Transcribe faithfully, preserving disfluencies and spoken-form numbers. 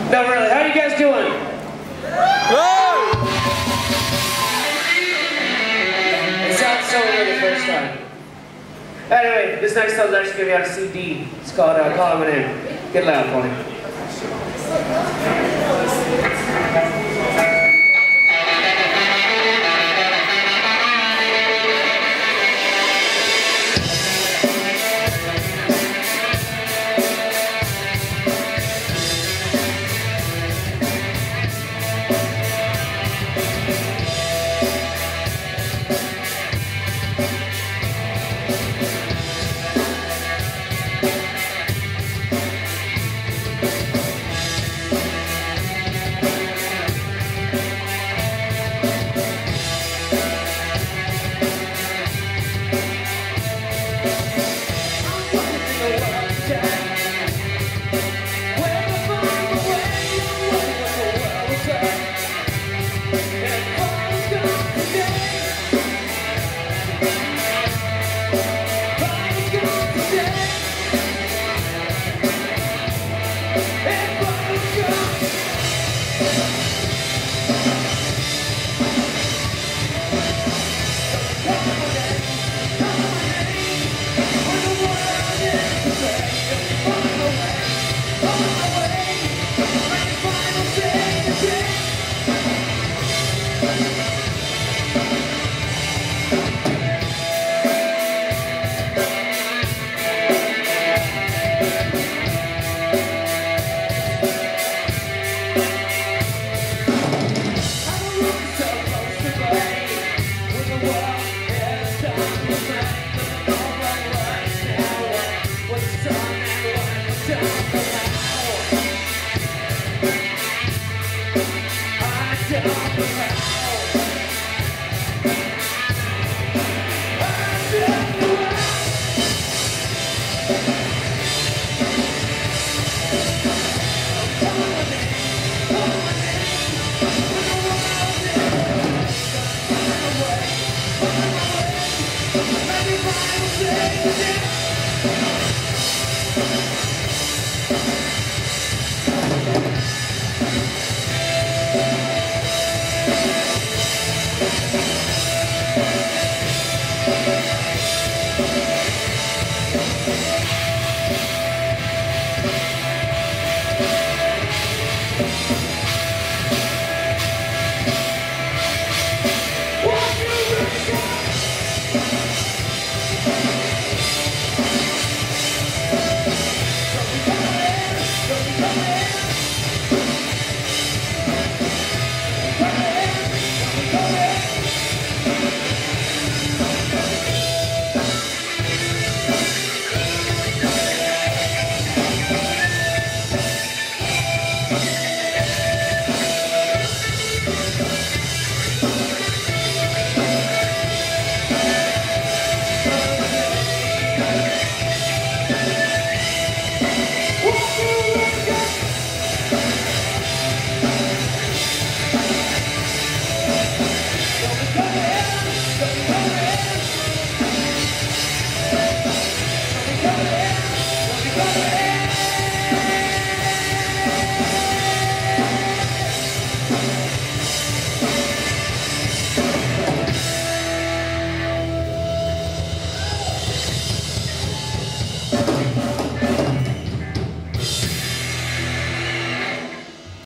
No, really. How are you guys doing? Good! It sounds so weird the first time. Anyway, this next song's actually going to be on a C D. It's called uh, Call My Name. Get loud for me. Don't be coming, don't be coming.